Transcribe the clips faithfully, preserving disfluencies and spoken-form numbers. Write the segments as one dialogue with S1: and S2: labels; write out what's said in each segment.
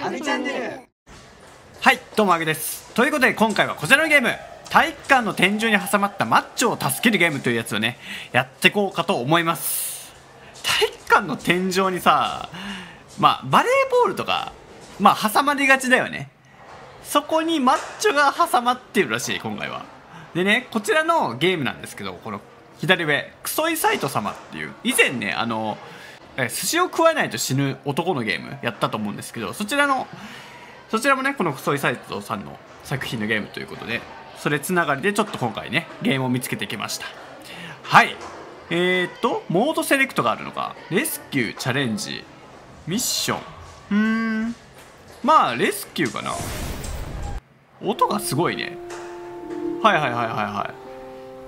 S1: あげチャンネル。
S2: はい、どうもあげです。ということで今回はこちらのゲーム、体育館の天井に挟まったマッチョを助けるゲームというやつをねやっていこうかと思います。体育館の天井にさ、まあバレーボールとかまあ挟まりがちだよね。そこにマッチョが挟まってるらしい今回は。でね、こちらのゲームなんですけど、この左上クソイサイト様っていう、以前ねあのえ寿司を食わないと死ぬ男のゲームやったと思うんですけど、そちらのそちらもねこのクソイサイトさんの作品のゲームということで、それつながりでちょっと今回ねゲームを見つけてきました。はい、えー、っとモードセレクトがあるのか、レスキュー、チャレンジ、ミッション、うーんまあレスキューかな。音がすごいね。はいはいはいはいはい。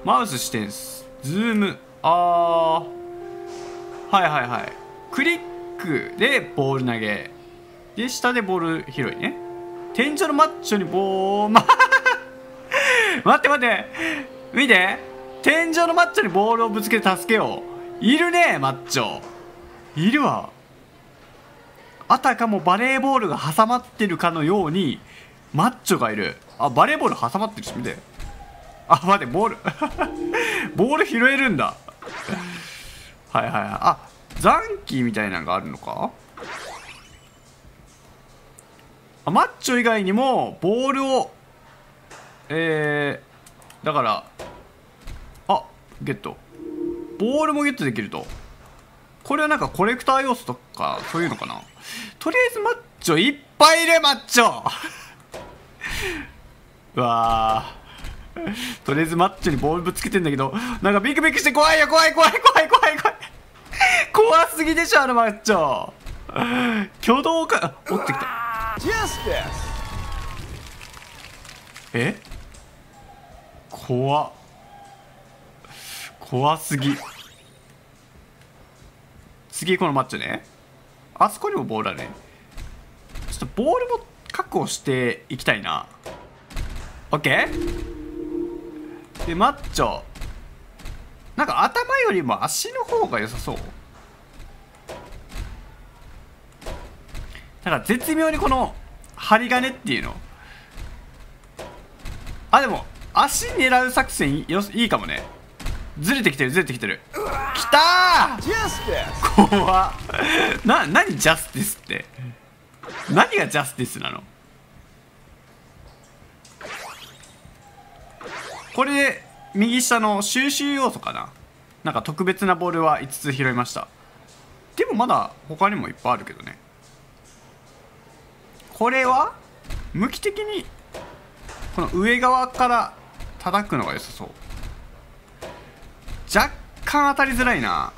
S2: マウス視点ズーム、あーはいはいはい。クリックでボール投げで、下でボール拾いね。天井のマッチョにボーま待って待って見て、天井のマッチョにボールをぶつけて助けよう。いるねマッチョいるわ。あたかもバレーボールが挟まってるかのようにマッチョがいる。あ、バレーボール挟まってるし、見て。あ、待って、ボールボール拾えるんだはいはいはい。あ、残機みたいなのがあるのか。あ、マッチョ以外にもボールをえー、だからあ、ゲット、ボールもゲットできると。これはなんかコレクター要素とかそういうのかな。とりあえずマッチョいっぱいいる。マッチョうわーとりあえずマッチョにボールぶつけてんだけど、なんかビクビクして怖いよ、怖い怖い怖い怖い怖い怖すぎでしょあのマッチョ挙動か。折ってきた。え、怖っ、怖すぎ。次このマッチョね、あそこにもボールあるね。ちょっとボールも確保していきたいな。オッケーで、マッチョなんか頭よりも足の方が良さそう。なんか絶妙にこの針金っていうの、あ、でも足狙う作戦よいいかもね。ずれてきてるずれてきてる。きたー怖っな、何ジャスティスって何がジャスティスなの。これで右下の収集要素かな。なんか特別なボールはいつつ拾いました。でもまだ他にもいっぱいあるけどね。これは向き的にこの上側から叩くのが良さそう。若干当たりづらいな。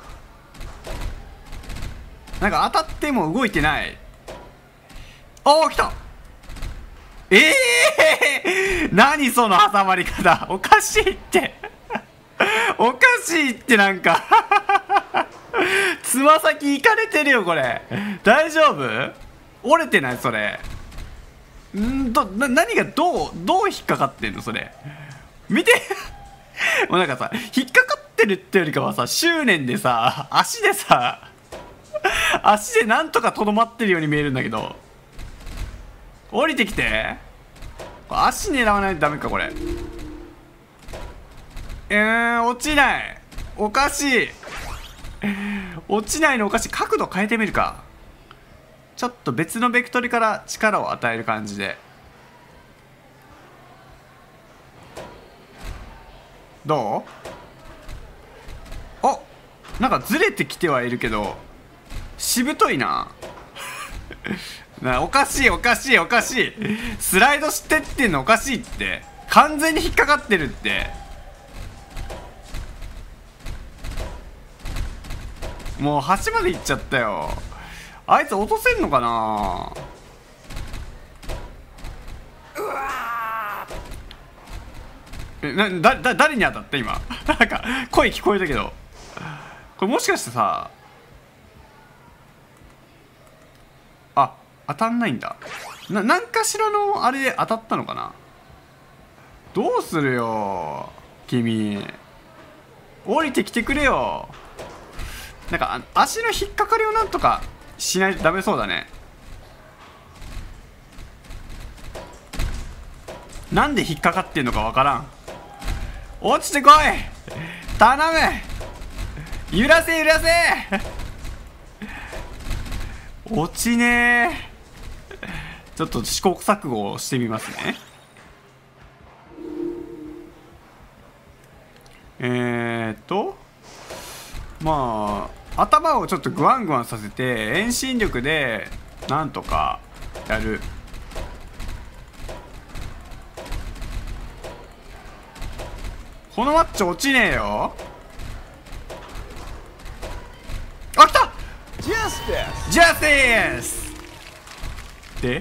S2: なんか当たっても動いてない。ああ来た。ええー、何その挟まり方、おかしいっておかしいって、なんかつま先いかれてるよこれ。大丈夫？折れてない？それんどな、何がどうどう引っかかってんのそれ。見てもうなんかさ、引っかかってるってよりかはさ、執念でさ、足でさ足でなんとかとどまってるように見えるんだけど。降りてきて。足狙わないとダメかこれ。えー、落ちない。おかしい落ちないのおかしい。角度変えてみるか。ちょっと別のベクトルから力を与える感じで。どう？あ、なんかずれてきてはいるけどしぶといなな、おかしいおかしいおかしい。スライドしてってんのおかしいって。完全に引っかかってるって。もう端まで行っちゃったよ。あいつ落とせんのかな。え、な、だ、だ、誰に当たった今なんか声聞こえたけど、これもしかしてさ、あ、当たんないんだ。な、なんかしらのあれで当たったのかな。どうするよ君、降りてきてくれよ。なんか足の引っかかりをなんとかしないとダメそうだね。 なんで引っかかってんのかわからん。落ちてこい頼む、揺らせ揺らせ落ちねー。ちょっと試行錯誤をしてみますね。えーっとまあ頭をちょっとグワングワンさせて遠心力でなんとかやる。このマッチョ落ちねえよ。あ、来た。ジャスティスジャスティスで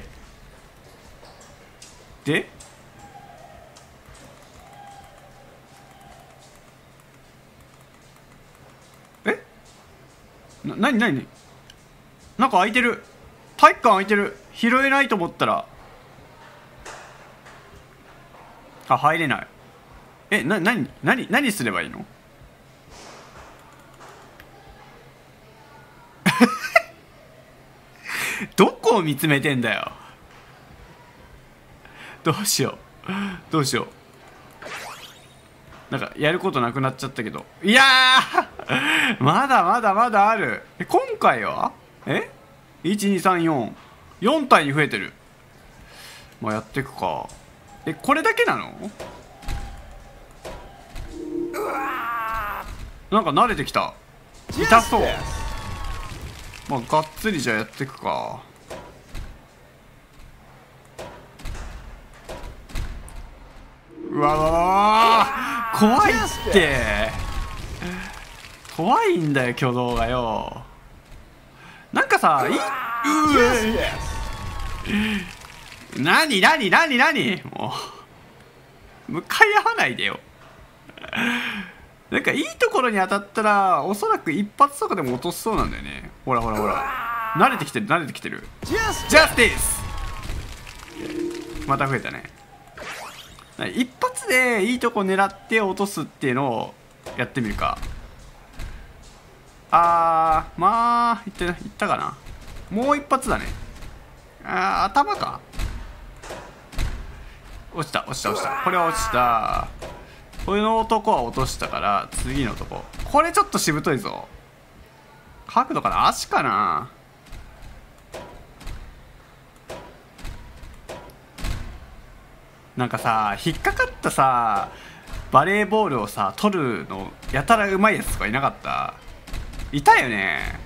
S2: でえな、なになになんか空いてる。体育館空いてる。拾えないと思ったらあ、入れない。え、な、なになに何すればいいのどこを見つめてんだよ。どうしようどうしよう。なんかやることなくなっちゃったけど。いやーまだまだまだある。え、今回はえ いちにさんよん よん体に増えてる。まあやっていくか。え、これだけなの？なんか慣れてきた。痛そう。まあがっつりじゃあやっていくか。うわわわ怖いって。怖いんだよ挙動がよ。なんかさ、いうえなになになになにもう向かい合わないでよ。なんかいいところに当たったらおそらく一発とかでも落としそうなんだよね。ほらほらほら、慣れてきてる慣れてきてる。ジャスティスまた増えたね。一発でいいとこ狙って落とすっていうのをやってみるか。あーまあいったいったかな。もう一発だね。あー頭か。落ちた落ちた落ちた。これは落ちた。この男は落としたから次の男。これちょっとしぶといぞ。角度かな、足かな。なんかさ、引っかかったさバレーボールをさ取るのやたらうまいやつとかいなかった？いたよね。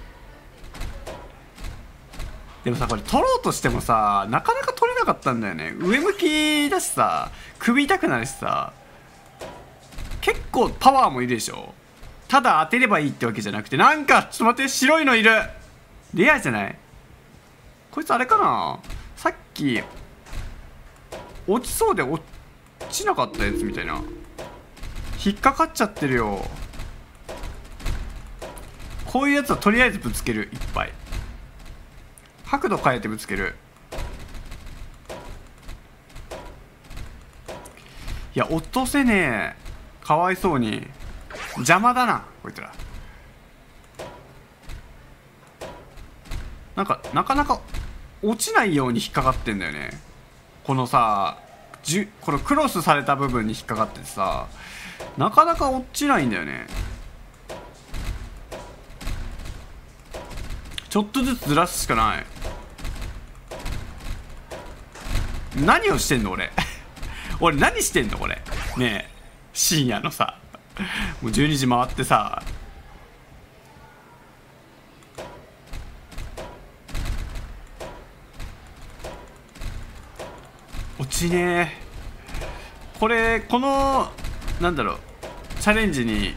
S2: でもさ、これ取ろうとしてもさなかなか取れなかったんだよね。上向きだしさ首痛くなるしさ、結構パワーもいるでしょ。ただ当てればいいってわけじゃなくて、なんかちょっと待って、白いのいる。レアじゃない？こいつあれかな、さっき落ちそうで落ちなかったやつみたいな。引っかかっちゃってるよ。こういうやつはとりあえずぶつける。いっぱい角度変えてぶつける。いや落とせねえ。かわいそうに邪魔だなこいつら。なんかなかなか落ちないように引っかかってんだよね。このさじゅこのクロスされた部分に引っかかっててさ、なかなか落ちないんだよね。ちょっとずつずらすしかない。何をしてんの俺俺何してんのこれねえ。深夜のさもうじゅうにじ回ってさ、落ちねえ。これこのなんだろうチャレンジに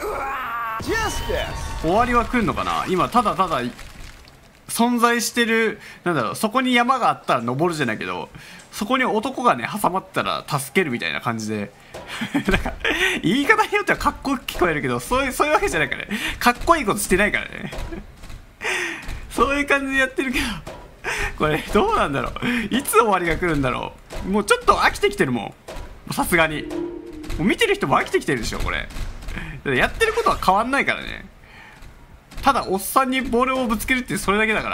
S2: 終わりは来るのかな。今ただただ存在してる、なんだろう、そこに山があったら登るじゃないけど、そこに男がね挟まったら助けるみたいな感じでなんか言い方によってはかっこよく聞こえるけど、そういうそういうわけじゃないからね。かっこいいことしてないからねそういう感じでやってるけどこれどうなんだろう、いつ終わりが来るんだろう。もうちょっと飽きてきてるもん、さすがに。もう見てる人も飽きてきてるでしょこれ。やってることは変わんないからね。ただおっさんにボールをぶつけるってそれだけだから。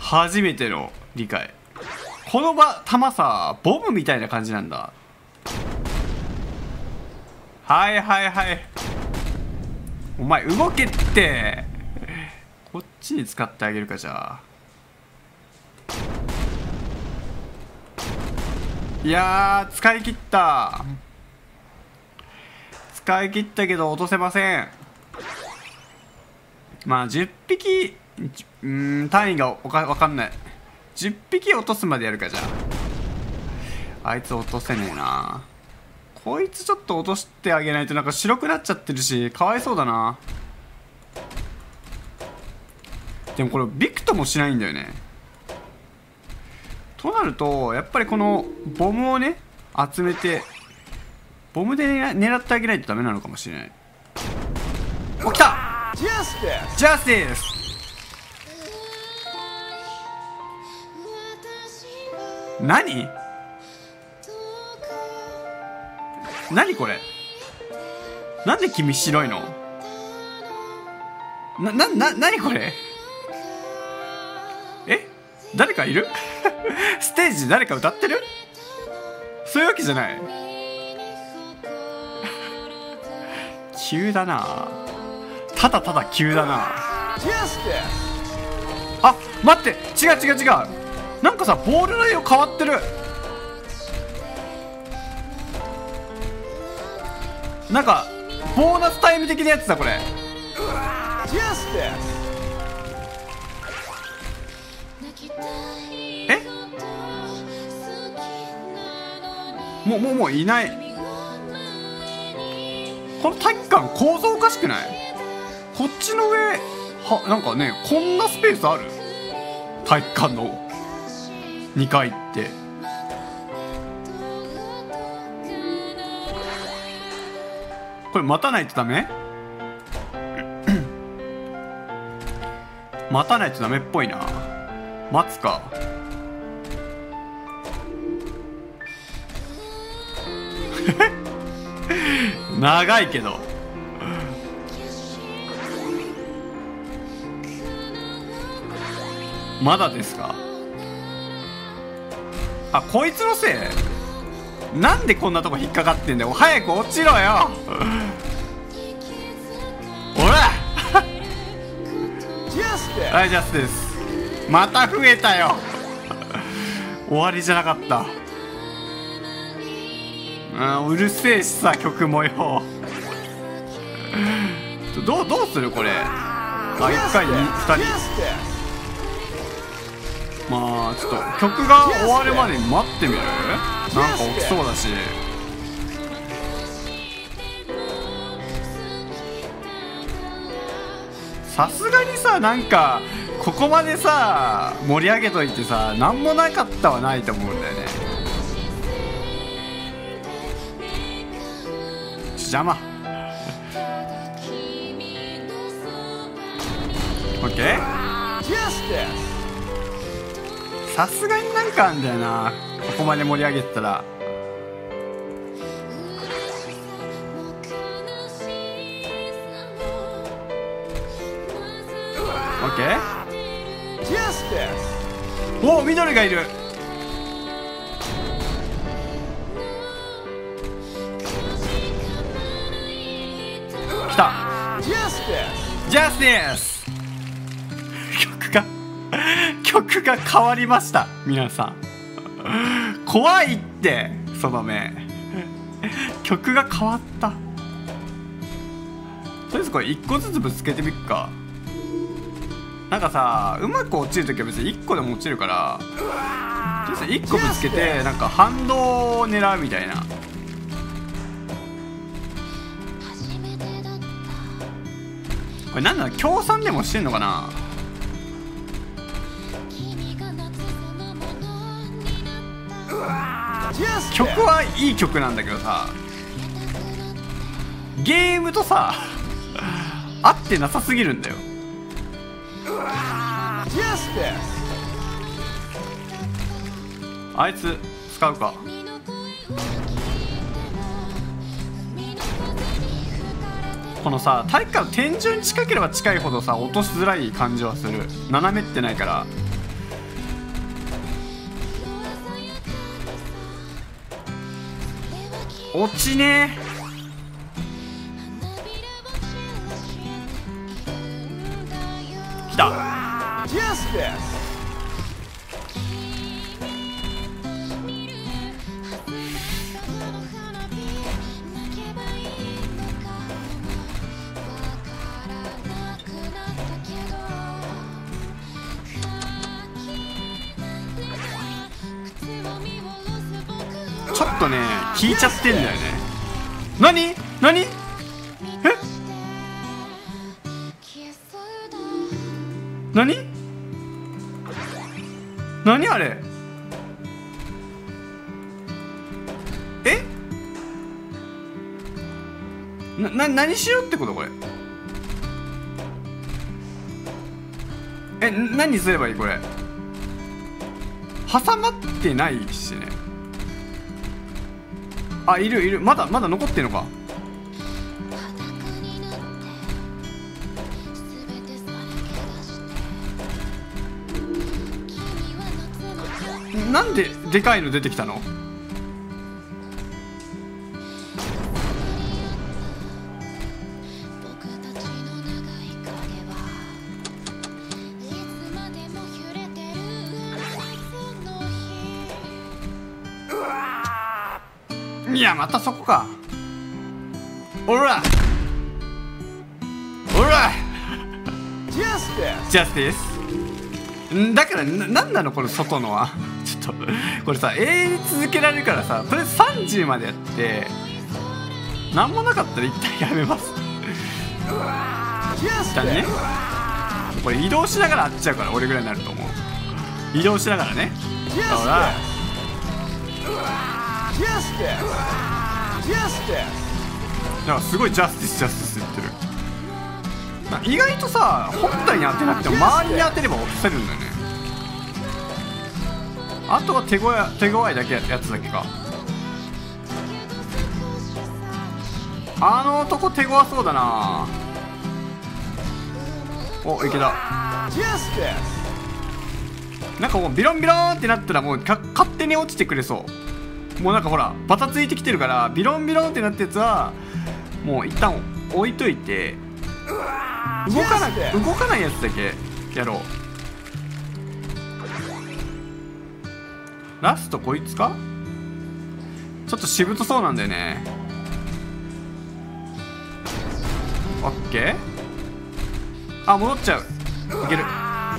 S2: 初めての理解。この場弾さボムみたいな感じなんだ。はいはいはい、お前動けって。こっちに使ってあげるか。じゃあいやー使い切った、使い切ったけど落とせません。まあじゅっぴき、うーん単位がわか分かんない。じゅっぴき落とすまでやるか。じゃああいつ落とせねえな。こいつちょっと落としてあげないとなんか白くなっちゃってるしかわいそうだな。でもこれビクともしないんだよね。となるとやっぱりこのボムをね集めてボムで狙ってあげないとダメなのかもしれない。お、来た。ジャスティス。何何これ。なんで君白いの。な、な、な、何これ。え、誰かいるステージで誰か歌ってる。そういうわけじゃない。急だな。ただただ急だな。あ、待って、違う違う違う。なんかさボールの色変わってる。なんかボーナスタイム的なやつだこれ。え、もうもうもういない。この体育館構造おかしくない？こっちの上はなんかね、こんなスペースある？体育館のにかいって。これ待たないとダメ？待たないとダメっぽいな。待つか。長いけど。まだですか。あ、こいつのせい。なんでこんなとこ引っかかってんだよ。早く落ちろよ。ほらはい、ジャスティス。また増えたよ。終わりじゃなかった。うん、うるせえしさ曲もよ。どうどうするこれ。あ、いっかいにふたり。まあちょっと曲が終わるまでに待ってみる。なんか起きそうだし。さすがにさ、なんかここまでさ盛り上げといてさ何もなかったはないと思うんだよね。邪魔。オッケー。さすがになんかあんだよな、ここまで盛り上げてたら。オッケー。おお、緑がいる。来た。ジャスティス。曲が曲が変わりました皆さん。怖いって、その目。曲が変わった。とりあえずこれいっこずつぶつけてみっか。なんかさ、うまく落ちるときは別にいっこでも落ちるから、とりあえずいっこぶつけてなんか反動を狙うみたいな。これなんだ、協賛でもしてんのかな。曲はいい曲なんだけどさ、ゲームとさ合ってなさすぎるんだよ。あいつ使うか。このさ体育館の天井に近ければ近いほどさ落としづらい感じはする。斜めってないから。 落ちねー。きた。ちょっとね引いちゃってんだよね。何何え何何あれえな、な、何しようってことこれ。え、何すればいいこれ。挟まってないしね。あ、いるいる。まだまだ残ってんのか。なんででかいの出てきたの。いや、またそこか。おらおらジャスティス。だからな、なんなのこの外のは。ちょっとこれさ永遠に続けられるからさ、とりあえずさんじゅうまでやって何もなかったら一旦やめます。一旦ね、これ移動しながらあっちゃうから、俺ぐらいになると思う。移動しながらね。ほらだからすごいジャスティスジャスティス言ってる。意外とさ本体に当てなくても周りに当てれば落とせるんだよね。あとは手ごわ手強いだけやつだけか。あの男手強そうだな。お、いけた。なんかもうビロンビロンってなったらもうか勝手に落ちてくれそう。もうなんかほらバタついてきてるから、ビロンビロンってなったやつはもう一旦置いといて、動かない動かないやつだけやろう。ラストこいつか。ちょっとしぶとそうなんだよね。オッケー。あ、戻っちゃう。いける。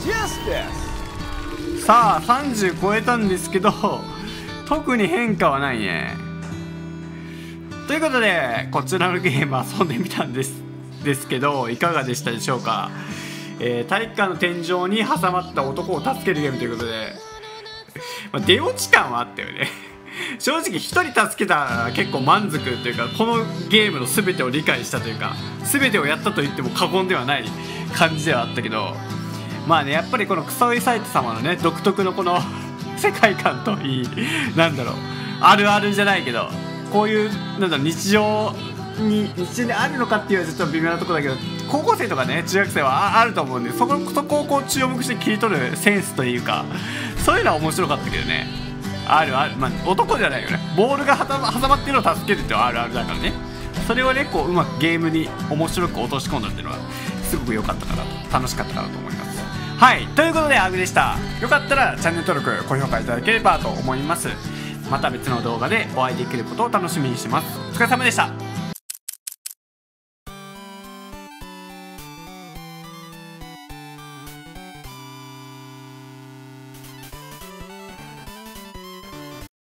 S2: さあさんじゅう超えたんですけど特に変化はないね。ということでこちらのゲーム遊んでみたんですですけど、いかがでしたでしょうか。えー、体育館の天井に挟まった男を助けるゲームということで、まあ、出落ち感はあったよね正直ひとり助けたら結構満足というか、このゲームの全てを理解したというか、全てをやったと言っても過言ではない感じではあったけど、まあね、やっぱりこのクソイサイト様のね独特のこの世界観といい、なんだろう、あるあるじゃないけど、こういうなんだろう、日常に日常であるのかっていうのはちょっと微妙なところだけど、高校生とかね中学生はあると思うんで、そこそこをこう注目して切り取るセンスというか、そういうのは面白かったけどね。あるある、まあ男じゃないよね、ボールが挟まってるのを助けるっていうのはあるあるだからね。それをねこううまくゲームに面白く落とし込んだっていうのはすごく良かったかなと、楽しかったかなと思います。はい、ということでアグでした。よかったらチャンネル登録高評価いただければと思います。また別の動画でお会いできることを楽しみにしてます。お疲れ様でした。